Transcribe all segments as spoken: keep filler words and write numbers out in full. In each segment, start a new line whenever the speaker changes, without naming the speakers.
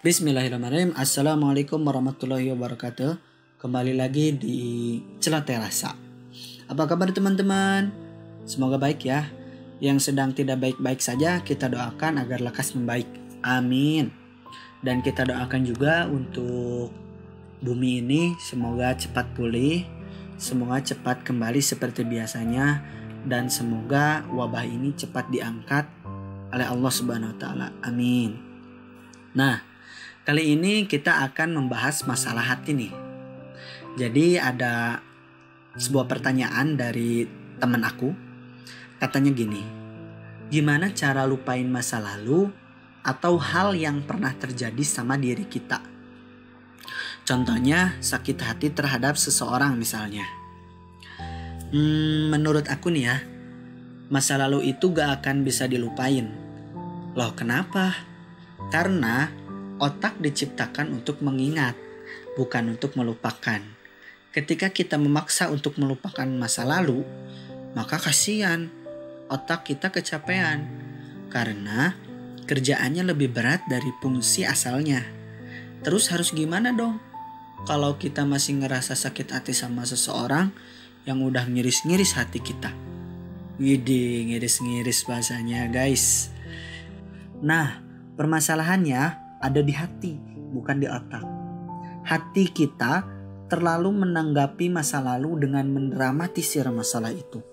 Bismillahirrahmanirrahim. Assalamualaikum warahmatullahi wabarakatuh. Kembali lagi di Celoteh Rasa. Apa kabar teman-teman? Semoga baik ya. Yang sedang tidak baik-baik saja kita doakan agar lekas membaik. Amin. Dan kita doakan juga untuk bumi ini semoga cepat pulih, semoga cepat kembali seperti biasanya, dan semoga wabah ini cepat diangkat oleh Allah Subhanahu wa taala. Amin. Nah, kali ini kita akan membahas masalah hati nih. Jadi ada sebuah pertanyaan dari teman aku. Katanya gini, gimana cara lupain masa lalu atau hal yang pernah terjadi sama diri kita? Contohnya sakit hati terhadap seseorang misalnya. Hmm, menurut aku nih ya, masa lalu itu gak akan bisa dilupain. Loh kenapa? Karena otak diciptakan untuk mengingat, bukan untuk melupakan. Ketika kita memaksa untuk melupakan masa lalu, maka kasihan, otak kita kecapean. Karena kerjaannya lebih berat dari fungsi asalnya. Terus harus gimana dong? Kalau kita masih ngerasa sakit hati sama seseorang yang udah ngiris-ngiris hati kita. Widih, ngiris-ngiris bahasanya guys. Nah, permasalahannya ada di hati, bukan di otak. Hati kita terlalu menanggapi masa lalu dengan mendramatisir masalah itu.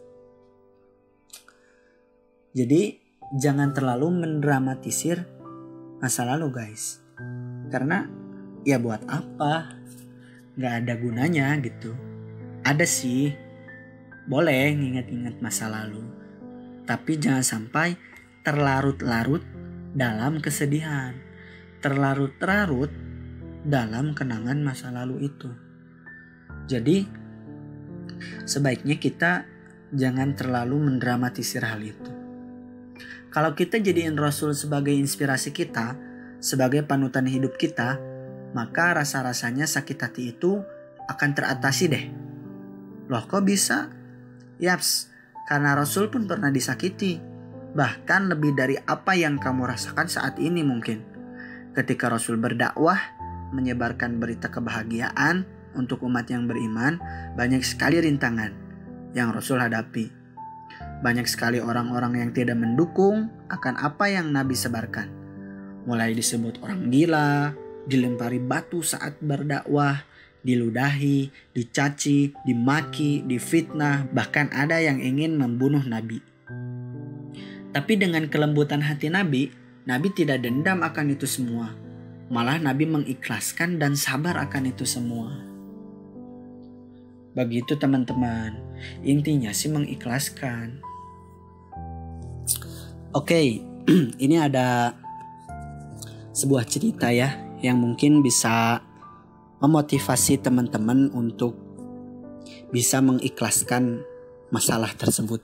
Jadi jangan terlalu mendramatisir masa lalu guys. Karena ya buat apa? Gak ada gunanya gitu. Ada sih, boleh nginget-inget masa lalu. Tapi jangan sampai terlarut-larut dalam kesedihan, terlarut-larut dalam kenangan masa lalu itu. Jadi sebaiknya kita jangan terlalu mendramatisir hal itu. Kalau kita jadiin Rasul sebagai inspirasi kita, sebagai panutan hidup kita, maka rasa-rasanya sakit hati itu akan teratasi deh. Loh kok bisa? Yaps, karena Rasul pun pernah disakiti. Bahkan lebih dari apa yang kamu rasakan saat ini mungkin. Ketika Rasul berdakwah, menyebarkan berita kebahagiaan untuk umat yang beriman, banyak sekali rintangan yang Rasul hadapi. Banyak sekali orang-orang yang tidak mendukung akan apa yang Nabi sebarkan. Mulai disebut orang gila, dilempari batu saat berdakwah, diludahi, dicaci, dimaki, difitnah, bahkan ada yang ingin membunuh Nabi. Tapi dengan kelembutan hati Nabi, Nabi tidak dendam akan itu semua. Malah Nabi mengikhlaskan dan sabar akan itu semua. Begitu teman-teman, intinya sih mengikhlaskan. Oke, ini ada sebuah cerita ya yang mungkin bisa memotivasi teman-teman untuk bisa mengikhlaskan masalah tersebut.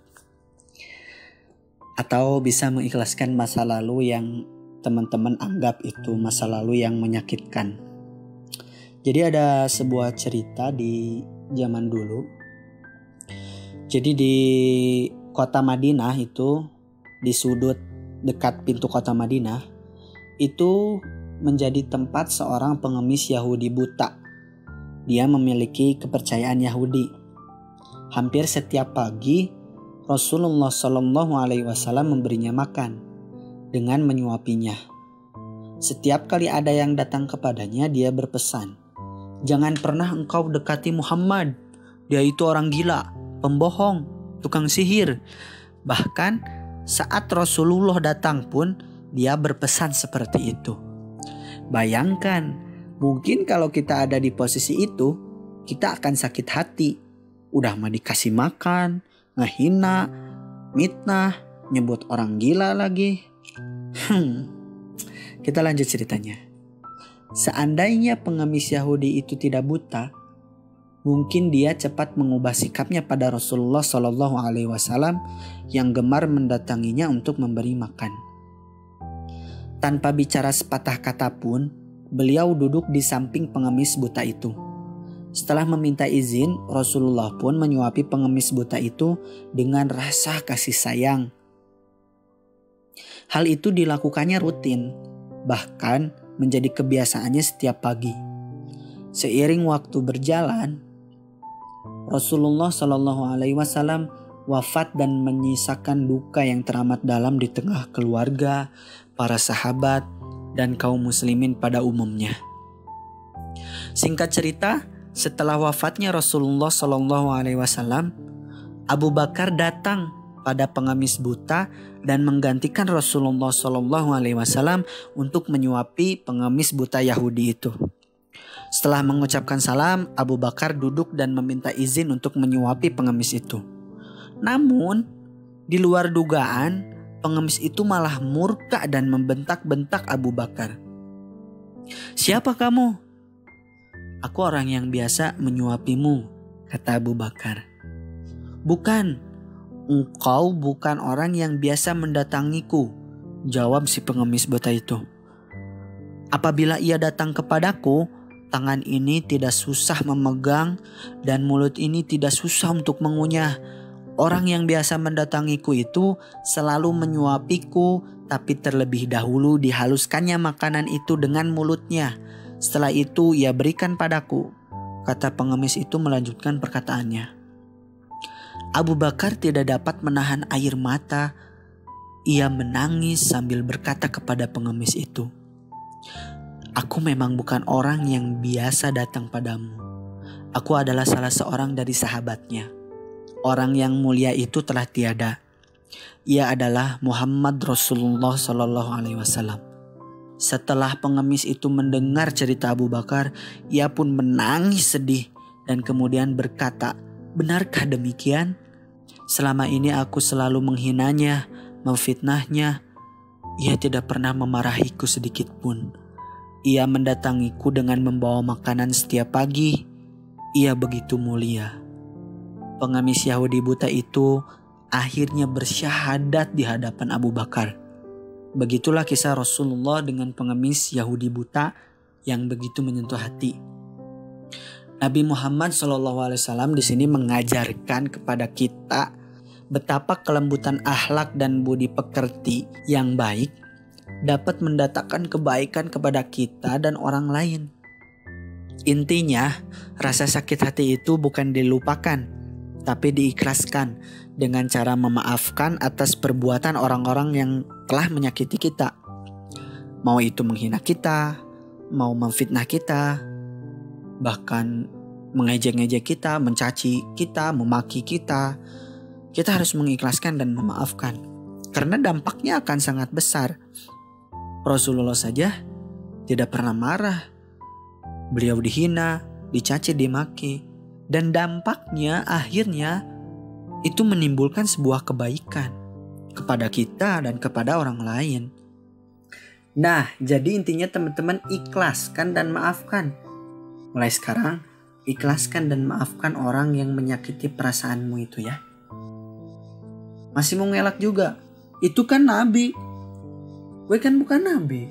Atau bisa mengikhlaskan masa lalu yang teman-teman anggap itu masa lalu yang menyakitkan. Jadi ada sebuah cerita di zaman dulu. Jadi di kota Madinah itu, di sudut dekat pintu kota Madinah, itu menjadi tempat seorang pengemis Yahudi buta. Dia memiliki kepercayaan Yahudi. Hampir setiap pagi Rasulullah Shallallahu Alaihi Wasallam memberinya makan dengan menyuapinya. Setiap kali ada yang datang kepadanya, dia berpesan, jangan pernah engkau dekati Muhammad. Dia itu orang gila, pembohong, tukang sihir. Bahkan saat Rasulullah datang pun dia berpesan seperti itu. Bayangkan, mungkin kalau kita ada di posisi itu, kita akan sakit hati. Udah mah dikasih makan, ngehina, mitnah, nyebut orang gila lagi. Hmm, kita lanjut ceritanya. Seandainya pengemis Yahudi itu tidak buta, mungkin dia cepat mengubah sikapnya pada Rasulullah Shallallahu Alaihi Wasallam yang gemar mendatanginya untuk memberi makan. Tanpa bicara sepatah kata pun, beliau duduk di samping pengemis buta itu. Setelah meminta izin, Rasulullah pun menyuapi pengemis buta itu dengan rasa kasih sayang. Hal itu dilakukannya rutin. Bahkan menjadi kebiasaannya setiap pagi. Seiring waktu berjalan, Rasulullah Shallallahu Alaihi Wasallam wafat dan menyisakan duka yang teramat dalam di tengah keluarga, para sahabat, dan kaum muslimin pada umumnya. Singkat cerita, setelah wafatnya Rasulullah Shallallahu Alaihi Wasallam, Abu Bakar datang pada pengemis buta dan menggantikan Rasulullah Shallallahu Alaihi Wasallam untuk menyuapi pengemis buta Yahudi itu. Setelah mengucapkan salam, Abu Bakar duduk dan meminta izin untuk menyuapi pengemis itu. Namun, di luar dugaan, pengemis itu malah murka dan membentak-bentak Abu Bakar. "Siapa kamu?" "Aku orang yang biasa menyuapimu," kata Abu Bakar. "Bukan, engkau bukan orang yang biasa mendatangiku," jawab si pengemis buta itu. "Apabila ia datang kepadaku, tangan ini tidak susah memegang dan mulut ini tidak susah untuk mengunyah. Orang yang biasa mendatangiku itu selalu menyuapiku, tapi terlebih dahulu dihaluskannya makanan itu dengan mulutnya. Setelah itu ia berikan padaku," kata pengemis itu melanjutkan perkataannya. Abu Bakar tidak dapat menahan air mata. Ia menangis sambil berkata kepada pengemis itu, "Aku memang bukan orang yang biasa datang padamu. Aku adalah salah seorang dari sahabatnya. Orang yang mulia itu telah tiada. Ia adalah Muhammad Rasulullah Sallallahu Alaihi Wasallam." Setelah pengemis itu mendengar cerita Abu Bakar, ia pun menangis sedih dan kemudian berkata, "Benarkah demikian? Selama ini aku selalu menghinanya, memfitnahnya. Ia tidak pernah memarahiku sedikit pun. Ia mendatangiku dengan membawa makanan setiap pagi. Ia begitu mulia." Pengemis Yahudi buta itu akhirnya bersyahadat di hadapan Abu Bakar. Begitulah kisah Rasulullah dengan pengemis Yahudi buta yang begitu menyentuh hati. Nabi Muhammad shallallahu alaihi wasallam di sini mengajarkan kepada kita betapa kelembutan akhlak dan budi pekerti yang baik dapat mendatangkan kebaikan kepada kita dan orang lain. Intinya, rasa sakit hati itu bukan dilupakan, tapi diikhlaskan dengan cara memaafkan atas perbuatan orang-orang yang telah menyakiti kita. Mau itu menghina kita, mau memfitnah kita, bahkan mengejek-ngejek kita, mencaci kita, memaki kita. Kita harus mengikhlaskan dan memaafkan, karena dampaknya akan sangat besar. Rasulullah saja tidak pernah marah. Beliau dihina, dicaci, dimaki, dan dampaknya akhirnya itu menimbulkan sebuah kebaikan kepada kita dan kepada orang lain. Nah, jadi intinya teman-teman, ikhlaskan dan maafkan. Mulai sekarang, ikhlaskan dan maafkan orang yang menyakiti perasaanmu itu ya. Masih mau ngelak juga? Itu kan Nabi. Gue kan bukan Nabi.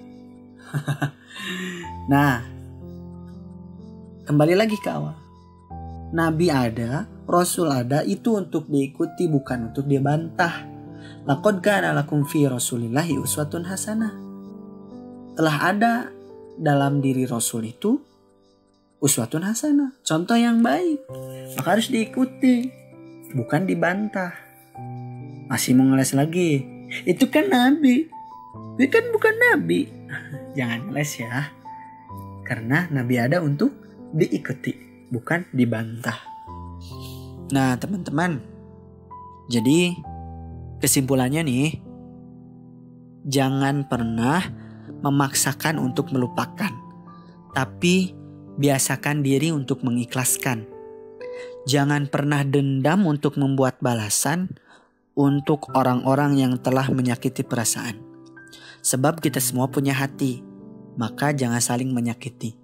Nah, kembali lagi ke awal. Nabi ada, Rasul ada, itu untuk diikuti bukan untuk dibantah. Laqad kana lakum fi Rasulillahi uswatun hasanah. Telah ada dalam diri Rasul itu uswatun hasanah, contoh yang baik. Maka harus diikuti, bukan dibantah. Masih mau ngeles lagi? Itu kan Nabi. Gue kan bukan Nabi. Jangan ngeles ya. Karena Nabi ada untuk diikuti, bukan dibantah. Nah teman-teman, jadi kesimpulannya nih, jangan pernah memaksakan untuk melupakan, tapi biasakan diri untuk mengikhlaskan. Jangan pernah dendam untuk membuat balasan untuk orang-orang yang telah menyakiti perasaan. Sebab kita semua punya hati, maka jangan saling menyakiti.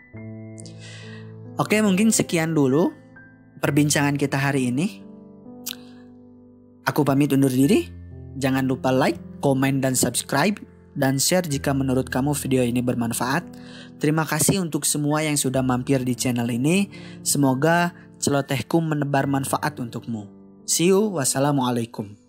Oke, mungkin sekian dulu perbincangan kita hari ini. Aku pamit undur diri. Jangan lupa like, komen, dan subscribe. Dan share jika menurut kamu video ini bermanfaat. Terima kasih untuk semua yang sudah mampir di channel ini. Semoga celotehku menebar manfaat untukmu. See you. Wassalamualaikum.